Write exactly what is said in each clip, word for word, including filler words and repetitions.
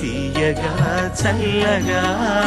తీయగా చల్లగా.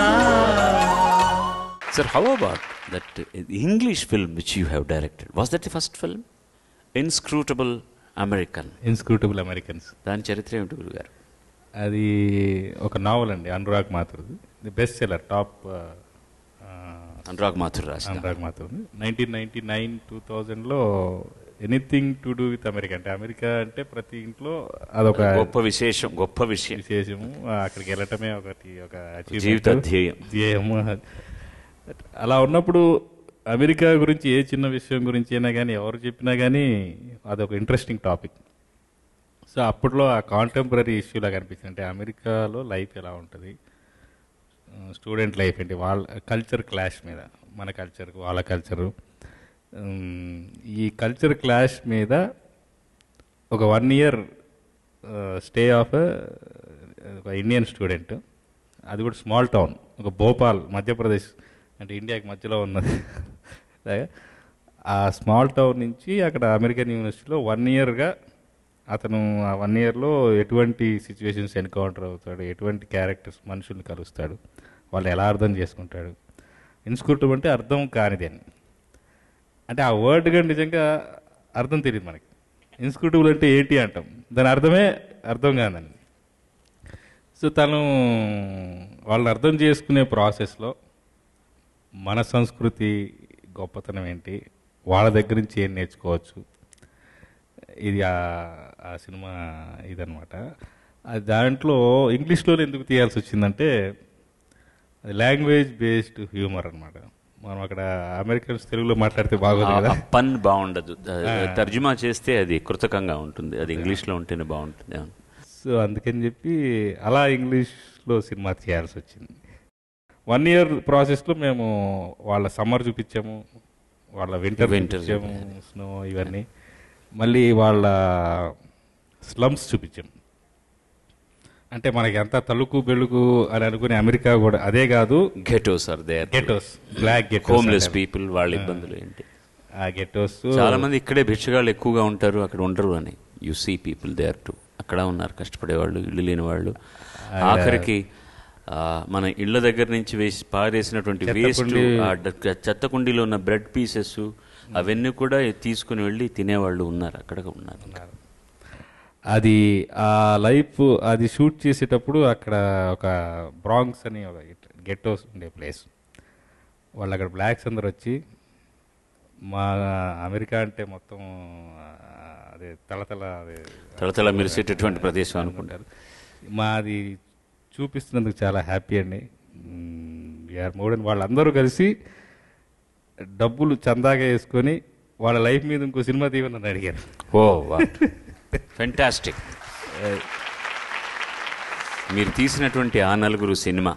Sir, how about that English film which you have directed? Was that the first film? Inscrutable American. Inscrutable Americans. దాని చరిత్ర ఏమిటి గురుగారు? అది ఒక నావల్ అండి, అనురాగ్ మాథుర్ది. The best seller, top Anurag Mathur రాసిన. అనురాగ్ మాథుర్ది నైన్టీన్ నైన్టీ నైన్ టూ థౌజండ్లో anything to do with America అంటే అమెరికా అంటే ప్రతి ఇంట్లో అదొక గొప్ప విశేషం, గొప్ప విషయం, విశేషము. అక్కడికి వెళ్ళటమే ఒకటి ఒక జీవిత ధ్యేయం ధ్యేయము. అలా ఉన్నప్పుడు అమెరికా గురించి ఏ చిన్న విషయం గురించి అయినా కానీ ఎవరు చెప్పినా కానీ అదొక ఇంట్రెస్టింగ్ టాపిక్. సో అప్పట్లో ఆ కాంటెంపరీ ఇష్యూలాగా అనిపించింది. అంటే అమెరికాలో లైఫ్ ఎలా ఉంటుంది, స్టూడెంట్ లైఫ్ ఏంటి, వాళ్ళ కల్చర్ క్లాష్ మీద, మన కల్చర్ వాళ్ళ కల్చరు, ఈ కల్చర్ క్లాష్ మీద ఒక వన్ ఇయర్ స్టే ఆఫ్ ఒక ఇండియన్ స్టూడెంట్, అది కూడా స్మాల్ టౌన్, ఒక భోపాల్ మధ్యప్రదేశ్ అంటే ఇండియాకి మధ్యలో ఉన్నది. ఆ స్మాల్ టౌన్ నుంచి అక్కడ అమెరికన్ యూనివర్సిటీలో వన్ ఇయర్గా అతను ఆ వన్ ఇయర్లో ఎటువంటి సిచ్యువేషన్స్ ఎన్కౌంటర్ అవుతాడు, ఎటువంటి క్యారెక్టర్స్ మనుషుల్ని కలుస్తాడు, వాళ్ళు ఎలా అర్థం చేసుకుంటాడు. ఇన్స్క్రూటబుల్ అంటే అర్థం కానిది అని, అంటే ఆ వర్డ్ కానీ నిజంగా అర్థం తెలియదు మనకి. ఇన్స్క్రూటబుల్ అంటే ఏంటి అంటాం, దాని అర్థమే అర్థం కాదని. సో తను వాళ్ళని అర్థం చేసుకునే ప్రాసెస్లో మన సంస్కృతి గొప్పతనం ఏంటి, వాళ్ళ దగ్గర నుంచి ఏం నేర్చుకోవచ్చు, ఇది ఆ సినిమా ఇదనమాట. అది దాంట్లో ఇంగ్లీష్లో ఎందుకు తీయాల్సి వచ్చిందంటే అది లాంగ్వేజ్ బేస్డ్ హ్యూమర్ అనమాట. మనం అక్కడ అమెరికన్స్ తెలుగులో మాట్లాడితే బాగోదు కదా, పన్ బాగుండదు, తర్జుమా చేస్తే అది కృతకంగా ఉంటుంది, అది ఇంగ్లీష్లో ఉంటేనే బాగుంటుంది. సో అందుకని చెప్పి అలా ఇంగ్లీష్లో సినిమా చేయాల్సి వచ్చింది. వన్ ఇయర్ ప్రాసెస్లో మేము వాళ్ళ సమ్మర్ చూపించాము, వాళ్ళ వింటర్ చూపించాము, స్నో ఇవన్నీ, మళ్ళీ వాళ్ళ స్లమ్స్ చూపించాము. అంటే మనకి ఎంత తలుకు బెలుగు అని అనుకునే అమెరికా కూడా అదే కాదు, ghettos are there, ghettos, black ghettos, homeless people, వాళ్ళ ఇబ్బందులు ఏంటి. ఆ గెటోస్ చాలా మంది ఇక్కడే భిక్షగాళ్ళు ఎక్కువగా ఉంటారు, అక్కడ ఉండరు అని. You see people there too, అక్కడ ఉన్నారు కష్టపడేవాళ్ళు, ఇల్లు లేని వాళ్ళు. ఆఖరికి మన ఇళ్ల దగ్గర నుంచి వేసి పారేసినటువంటి వేస్ట్, చెత్త కుండీలో ఉన్న బ్రెడ్ పీసెస్ అవన్నీ కూడా తీసుకుని వెళ్ళి తినేవాళ్ళు ఉన్నారు, అక్కడ ఉన్నారు. అది ఆ లైఫ్ అది షూట్ చేసేటప్పుడు అక్కడ ఒక బ్రాంక్స్ అని ఒక గెట్టోస్ ఉండే ప్లేస్, వాళ్ళు అక్కడ బ్లాక్స్ అందరు వచ్చి మా అమెరికా అంటే మొత్తం అదే తలతల అదే తలతల మెరిసేటటువంటి ప్రదేశం అనుకుంటారు. మాది చూపిస్తున్నందుకు చాలా హ్యాపీ అండి. వీఆర్ మోడర్న్ వాళ్ళందరూ కలిసి డబ్బులు చందాగా వేసుకొని వాళ్ళ లైఫ్ మీద ఇంకో సినిమా తీయమని అడిగారు. Oh fantastic. మీరు తీసినటువంటి ఆ నలుగురు సినిమా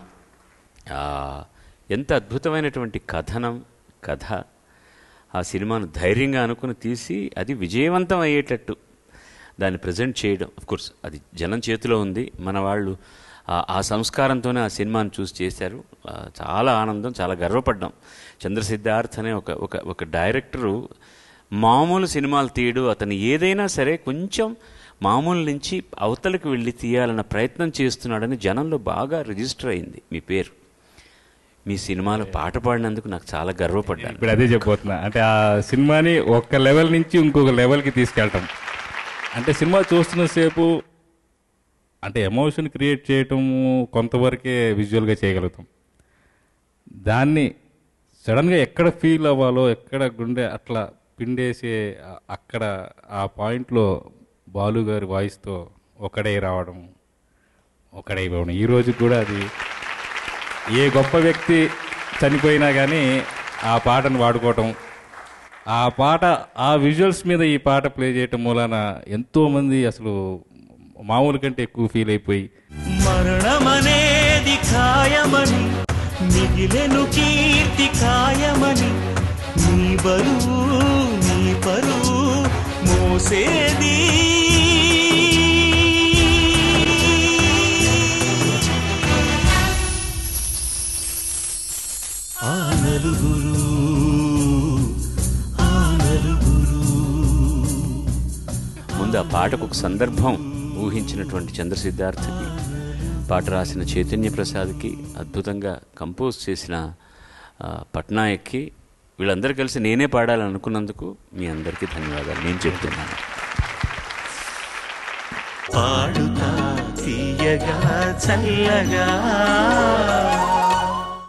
ఎంత అద్భుతమైనటువంటి కథనం, కథ. ఆ సినిమాను ధైర్యంగా అనుకుని తీసి అది విజయవంతం అయ్యేటట్టు దాన్ని ప్రజెంట్ చేయడం. అఫ్కోర్స్ అది జనం చేతిలో ఉంది, మన వాళ్ళు ఆ సంస్కారంతోనే ఆ సినిమాను చూసి చేశారు. చాలా ఆనందం, చాలా గర్వపడ్డాం. చంద్రసిద్ధార్థ్ అనే ఒక ఒక ఒక డైరెక్టరు మామూలు సినిమాలు తీయడు, అతను ఏదైనా సరే కొంచెం మామూలు నుంచి అవతలకు వెళ్ళి తీయాలన్న ప్రయత్నం చేస్తున్నాడని జనంలో బాగా రిజిస్టర్ అయింది మీ పేరు. మీ సినిమాలో పాట పాడినందుకు నాకు చాలా గర్వపడ్డాను. ఇప్పుడు అదే చెప్పబోతున్నా, అంటే ఆ సినిమాని ఒక లెవెల్ నుంచి ఇంకొక లెవెల్కి తీసుకెళ్ళటం. అంటే సినిమా చూస్తున్న సేపు అంటే ఎమోషన్ క్రియేట్ చేయటము కొంతవరకే విజువల్గా చేయగలుగుతాం. దాన్ని సడన్గా ఎక్కడ ఫీల్ అవ్వాలో, ఎక్కడ గుండె అట్లా పిండేసే అక్కడ ఆ పాయింట్లో బాలు గారి వాయిస్తో ఒకడే రావడం, ఒకడే పోవడం. ఈరోజు కూడా అది ఏ గొప్ప వ్యక్తి చనిపోయినా కానీ ఆ పాటను వాడుకోవటం, ఆ పాట ఆ విజువల్స్ మీద ఈ పాట ప్లే చేయటం మూలాన ఎంతోమంది అసలు మామూలు కంటే ఎక్కువ ఫీల్ అయిపోయి మరణమనేది ఖాయమని మిగిలెను కీర్తి ఖాయమని నీ బరువు నీ పరువు మోసేది ఆ నలుగురు ఆ నలుగురు. ముందు ఆ పాటకు ఒక సందర్భం ఊహించినటువంటి చంద్రసిద్ధార్థకి పాట రాసిన చైతన్య ప్రసాద్కి, అద్భుతంగా కంపోజ్ చేసిన పట్నాయక్కి, వీళ్ళందరూ కలిసి నేనే పాడాలని అనుకున్నందుకు మీ అందరికీ ధన్యవాదాలు నేను చెప్తున్నాను. పాడుతా తీయగా చల్లగా